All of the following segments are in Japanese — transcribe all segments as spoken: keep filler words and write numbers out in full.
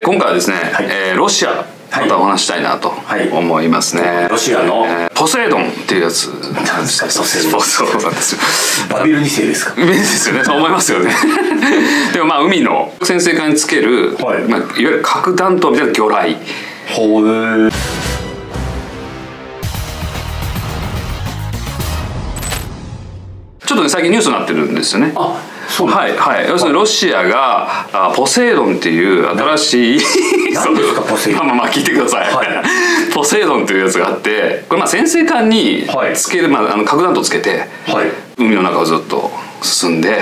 今回はですね、 はい、 えー、ロシアまたお話したいなと思いますね、はい、 ロシアの、 えー、ポセイドンっていうやつなんですか。ポセイドン、 そうなんですよ。 バビルに世ですか。 ですよね、そう思いますよねでもまあ海の潜水艦につける、はい、まあ、いわゆる核弾頭みたいな魚雷。 ほう。 ちょっとね最近ニュースになってるんですよね。 あ、そうなんですか。 はいはい、要するにロシアがあポセイドンっていう新しい何ですかポセイドン。 まあまあ聞いてください、はい、ポセイドンっていうやつがあって、これまあ潜水艦につける、はい、まあ、あの核弾頭つけて、はい、海の中をずっと進んで、はい、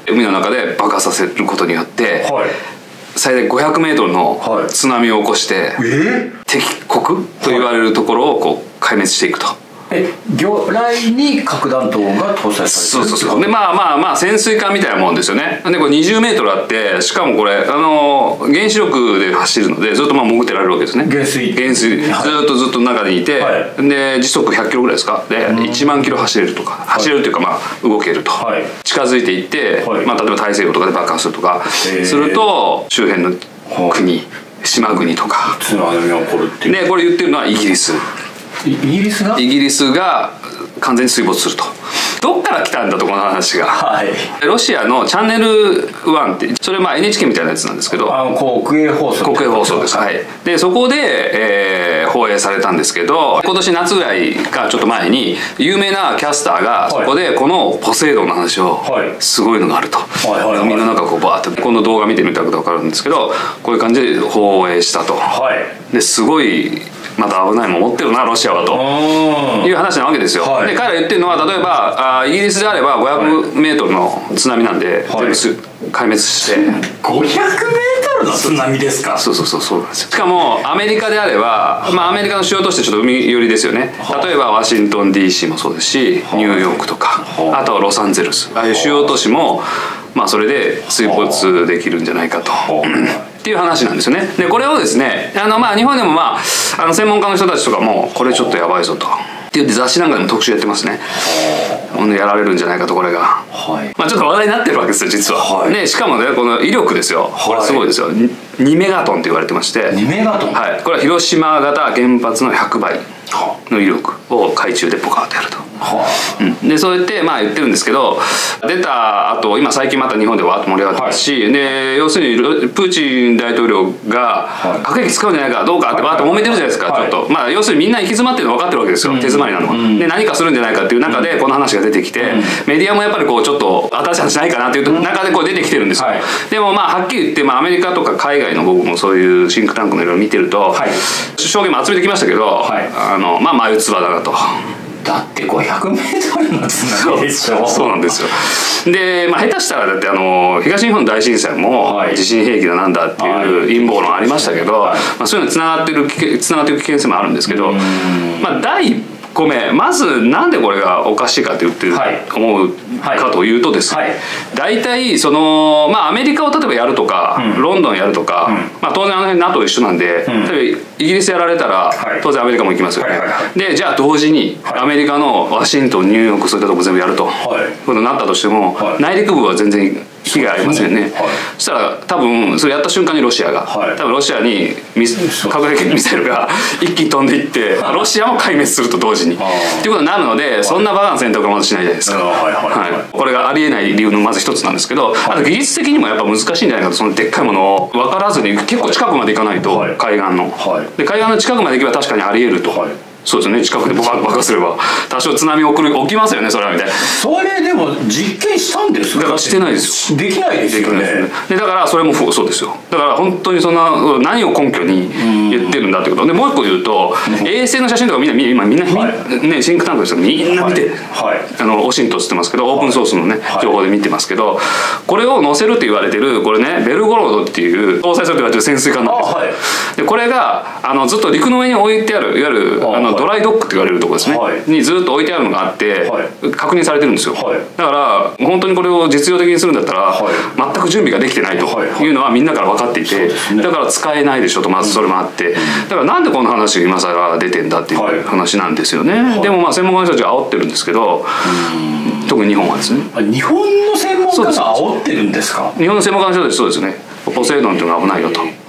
海の中で爆破させることによって、はい、最大ごひゃくメートルの津波を起こして、はい、えー、敵国と言われるところをこう壊滅していくと。 え、魚雷に核弾頭が搭載されてる。 そうそうそう。でまあまあまあ潜水艦みたいなもんですよね。でこれにじゅうメートルあって、しかもこれあの原子力で走るのでずっとまあ潜ってられるわけですね。 原水原水、はい、ずっとずっと中にいて、はい、で時速ひゃっキロぐらいですかで、いちまんキロ走れるとか、走れるというかまあ動けると、はい、近づいていって、はい、まあ、例えば大西洋とかで爆破するとかすると周辺の国、はい、島国とか津波が起こるっていう。 でこれ言ってるのはイギリス。 イギリスがイギリスが完全に水没すると。どっから来たんだとこの話が、はい、ロシアのチャンネルワンってそれまあ エヌエイチケー みたいなやつなんですけど、 あの国営放送国営放送です、はい、でそこで、えー、放映されたんですけど、今年夏ぐらいかちょっと前に有名なキャスターがそこでこのポセイドンの話を、すごいのがあると、海の中こうバーってこの動画見てみたら分かるんですけど、こういう感じで放映したと、はい、ですごいまた危ないもん持ってるなロシアはという話なわけですよ、はい、で彼ら言ってるのは例えばあイギリスであればごひゃくメートルの津波なんで、はい、全部壊滅して。 ごひゃくメートルの津波ですか。 そうそうそうそうなんですよ。しかもアメリカであれば、まあ、アメリカの主要都市ってちょっと海寄りですよね。例えばワシントン ディーシー もそうですし、ニューヨークとか、あとはロサンゼルス、ああいう主要都市もまあそれで水没できるんじゃないかとっていう話なんですよね。でこれをですねあのまあ日本でもまああの専門家の人たちとかもこれちょっとやばいぞとって言って雑誌なんかでも特集やってますね。やられるんじゃないかとこれが、はい、まあちょっと話題になってるわけですよ実は、はい、でしかもねこの威力ですよ、これすごいですよ、にメガトンって言われてまして、 にメガトン、 はい、これは広島型原発のひゃくばいの威力を海中でポカーッとやると、はあ、うん、でそうやってまあ言ってるんですけど、出た後今最近また日本でわーっと盛り上がってますし、はい、で要するにプーチン大統領が核兵器使うんじゃないかどうかってわーっと揉めてるじゃないですか、はい、ちょっとまあ要するにみんな行き詰まってるの分かってるわけですよ、うん、手詰まりなのは、うん、で何かするんじゃないかっていう中でこの話が出てきて、うん、メディアもやっぱりこうちょっと新しい話ないかなっていう中でこう出てきてるんですよ、はい、でもまあはっきり言って、まあ、アメリカとか海外の僕もそういうシンクタンクのいろいろ見てると、はい、証言も集めてきましたけど、はい、あのまあ眉唾だなと。 だってごひゃくメートルの津波でしょ。 そう、そうなんですよ。で、まあ、下手したらだってあの東日本大震災も地震兵器だなんだっていう陰謀論ありましたけど、はい、まあ、そういうのつながってるつながってる危険性もあるんですけど、まあ第一個目まずなんでこれがおかしいかって言って思うかというとですね、はいはい、大体そのまあアメリカを例えばやるとか、うん、ロンドンやるとか、うん、まあ当然あの辺 ナトー 一緒なんで、うん、例えばイギリスやられたら、はい、当然アメリカも行きますよね、はいはいはい、でじゃあ同時にアメリカのワシントンニューヨークそういったとこ全部やると、はい、ことになったとしても、はい、内陸部は全然被害ありませんね、はい、そしたら多分それやった瞬間にロシアが、はい、多分ロシアに核兵器ミサイルが一気に飛んでいって、はい、ロシアも壊滅すると同時にっていうことになるので、はい、そんなバカな選択はまずしないじゃないですか、はいはいはい、これがありえない理由のまず一つなんですけど、はい、あと技術的にもやっぱ難しいんじゃないかと、そのでっかいものを分からずに結構近くまで行かないと、はい、海岸の、はい、で海岸の近くまで行けば確かにありえると、はい、そうですね、近くで爆破すれば多少津波起きる起きますよね、それはみたいな。 それでも実験したんですか。 だからしてないですよ。 できないですよね。 でだからそれもそうですよ。だから本当にそんな何を根拠に言ってるんだってことで、もう一個言うと、うん、衛星の写真とかみんな今みんな、はい、ねシンクタンクですよ、みんな見て、はいはい、あのオシントっつってますけど、オープンソースのね、はい、情報で見てますけど、これを載せると言われてるこれねベルゴロードっていう搭載すると言われてる潜水艦なんですよ。はい、でこれがあのずっと陸の上に置いてあるいわゆるあのドライドックって言われるところですね、はい、にずっと置いてあるのがあって、はい、確認されてるんですよ、はい、だから本当にこれを実用的にするんだったら、はい、全く準備ができてないというのはみんなから分かっていて、はいはい、だから使えないでしょと、まずそれもあって、うん、だからなんでこの話が今更出てんだっていう話なんですよね、はい、でもまあ専門家の人たちは煽ってるんですけど、うん、特に日本はですね。 日本の専門家が煽ってるんですか。 日本の専門家の人たちそうですね、ポセイドンっていうのが危ないよと。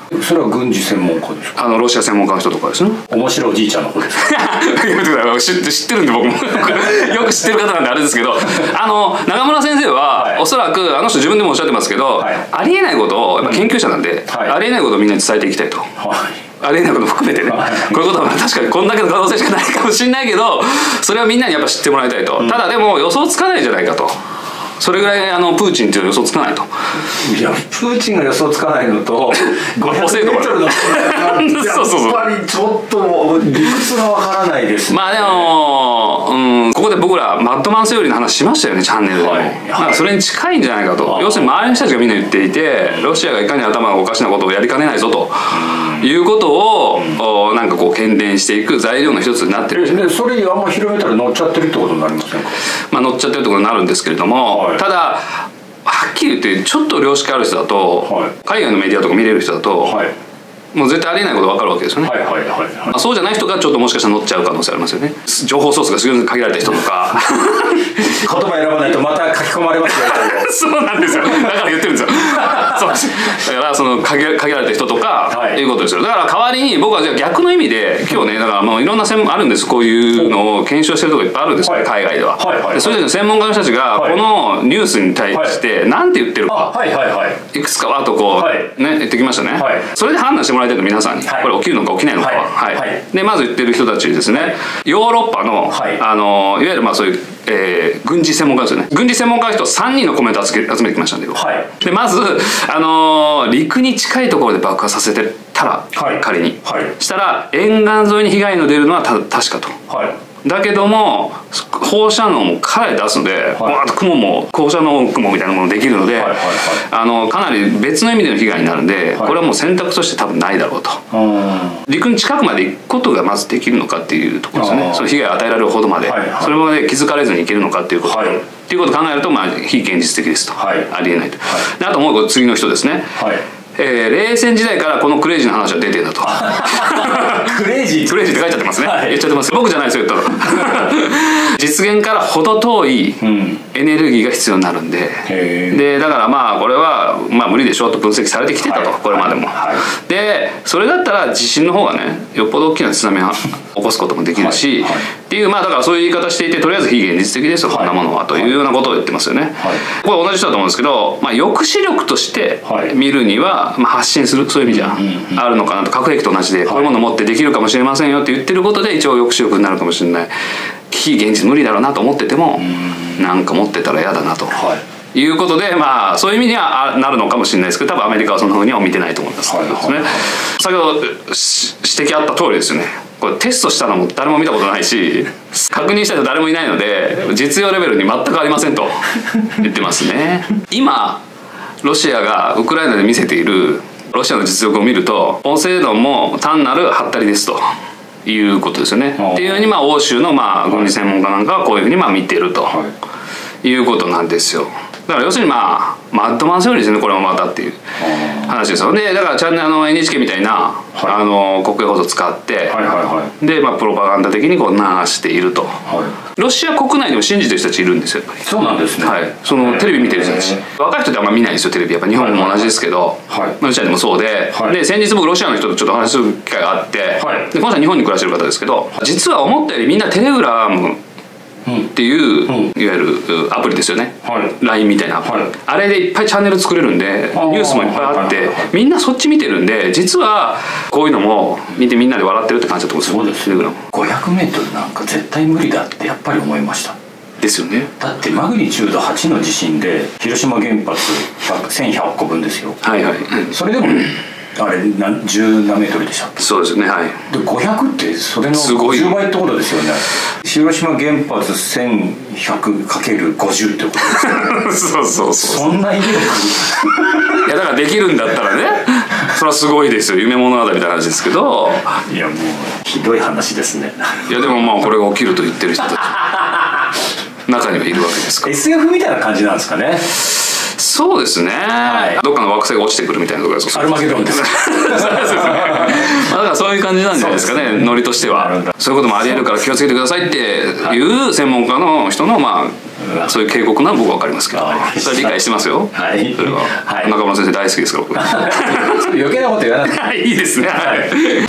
それは軍事専門家ですか？ あのロシア専門家の人とかですね。 面白いおじいちゃんの方ですか？ 知って知ってるんで僕もよく知ってる方なんであれですけど、あの中村先生は、はい、おそらくあの人自分でもおっしゃってますけど、はい、ありえないことをやっぱ研究者なんで、はい、ありえないことをみんなに伝えていきたいと。はい、ありえないことも含めてね、はい、こういうことは確かにこんだけの可能性しかないかもしれないけど、それはみんなにやっぱ知ってもらいたいと、うん、ただでも予想つかないんじゃないかと。それぐらいあのプーチンっていう予想つかないと。 いやプーチンが予想つかないのとごひゃくメートルのやっぱりちょっと理屈がわからないですね。 まあでも、うん、ここで僕らマッドマンセオリーの話しましたよね、チャンネルでも、はい、なんかそれに近いんじゃないかと。要するに周りの人たちがみんな言っていて、ロシアがいかに頭がおかしなことをやりかねないぞということを、うん、なんかこう喧伝していく材料の一つになってる。 でそれあんま広めたら乗っちゃってるってことになりませんか？ まあ乗っちゃってるってことになるんですけれども、はい、ただはっきり言ってちょっと良識ある人だと、はい、海外のメディアとか見れる人だと、はい、もう絶対ありえないこと分かるわけですよね。そうじゃない人がちょっともしかしたら乗っちゃう可能性ありますよね。情報ソースがすごい限られた人とか言葉選ばないとまた書き込まれますよそうなんですよ、だから言ってるんですよそうだからその限られた人とか、はい、いうことですよ。だから代わりに僕はじゃあ逆の意味で今日ね、だからもういろんな専門あるんです。こういうのを検証してるとこいっぱいあるんですよ、はい、海外では、はいはいはい、でそれぞれの専門家の人たちがこのニュースに対して何て言ってるか、はいはいはい、いくつかわっとこう、はい、ね、言ってきましたね、はい、それで判断してもらいたいと皆さんに、はい、これ起きるのか起きないのかは、はいはいはい、でまず言ってる人たちですね、はい、ヨーロッパの、はい、あのいわゆるまあそういう、えー、軍事専門家ですよね。軍事専門家の人さんにんのコメントを集めてきましたんで、はい、でまず、あのー、陸に近いところで爆破させてたら、はい、仮に、はい、したら沿岸沿いに被害の出るのはた確かと、はい、だけども放射能もかなり出すので、はい、わーっと雲も放射能雲みたいなものできるので、はいはいはい、あのかなり別の意味での被害になるんで、はい、これはもう選択として多分ないだろうと。陸に近くまで行くことがまずできるのかっていうところですよね。その被害を与えられるほどまで、はいはい、それまで気づかれずに行けるのかっていうこと、はい、っていうことを考えると、まあ、非現実的ですと、はい、ありえないと、はい、であともう次の人ですね、はい、えー、冷戦時代からこのクレイジーな話は出てるんだとクレイジークレイジーって書いちゃってますね、はい、言っちゃってます。僕じゃないですよ言ったの実現から程遠いエネルギーが必要になるんで、うん、でだからまあこれはまあ無理でしょと分析されてきてたと、はい、これまでも、はいはい、でそれだったら地震の方がねよっぽど大きな津波を起こすこともできるし、はいはい、っていうまあだからそういう言い方していて、とりあえず非現実的ですよ、はい、こんなものはというようなことを言ってますよね、はい、これ同じ人だと思うんですけど、まあ、抑止力として見るには、まあ、発信するそういう意味じゃあるのかなと。核兵器と同じでこういうものを持ってできるかもしれませんよって言ってることで一応抑止力になるかもしれない。非現実無理だろうなと思っててもなんか持ってたら嫌だなと、はい、いうことで、まあそういう意味にはなるのかもしれないですけど、多分アメリカはそんなふうには見てないと思いますけどですね、はいはいはい、先ほど指摘あった通りですよね。これテストしたのも誰も見たことないし確認した人誰もいないので実用レベルに全くありませんと言ってますね。今ロシアがウクライナで見せているロシアの実力を見るとポセイドンも単なるハッタリですということですよね。っていうふうにまあ欧州のまあ軍事専門家なんかはこういうふうにまあ見てるということなんですよ。だから要するにまあマッドマンセオリーですね、これもまたっていう話ですよ。でだからチャンネルの エヌエイチケー みたいな、はい、あの国営放送を使って、はいはいはい、でまあプロパガンダ的にこう流していると、はい、ロシア国内でも信じてる人たちいるんですよ、やっぱり。 そうなんですね、 はい、そのテレビ見てる人たち、若い人ってあんま見ないですよテレビ。やっぱ日本も同じですけど、はい、ロシアでもそうで、はい、で先日僕ロシアの人とちょっと話する機会があって、はい、でこの人は日本に暮らしてる方ですけど、実は思ったよりみんなテレグラムっていう、うん、いわゆるアプリですよね、はい、ライン みたいなアプリ、はい、あれでいっぱいチャンネル作れるんでニュースもいっぱいあって、はいはいはいはい、みんなそっち見てるんで、実はこういうのも見てみんなで笑ってるって感じだと思うんですよ。そうです。 ごひゃくメートルなんか絶対無理だってやっぱり思いました。 ですよね。だってマグニチュードはちの地震で広島原発せんひゃっこぶんですよ。はいはい、うん、それでもあれ何十何メートルでしたっけ。 そうですね、はい。 でごひゃくってそれのごじゅうばいってことですよね。広島原発せんひゃくかけるごじゅうってことですよね。そうそうそう。そんな威力いやだからできるんだったらねそれはすごいですよ、夢物語みたいな話ですけど。 いやもうひどい話ですね。 いやでもまあこれが起きると言ってる人たち中にはいるわけですから。 エスエフ みたいな感じなんですかね。 そうですね、はい、どっかの惑星が落ちてくるみたいなところですか。 アルマゲドンですそうですね、まあ、だからそういう感じなんじゃないですかね、ノリとしては。そういうこともありえるから気をつけてくださいっていう専門家の人のまあそういう警告なら僕は分かりますけど、それは理解してますよ。はい、それは中村先生大好きですから僕。 余計なこと言わなくていいですね。はい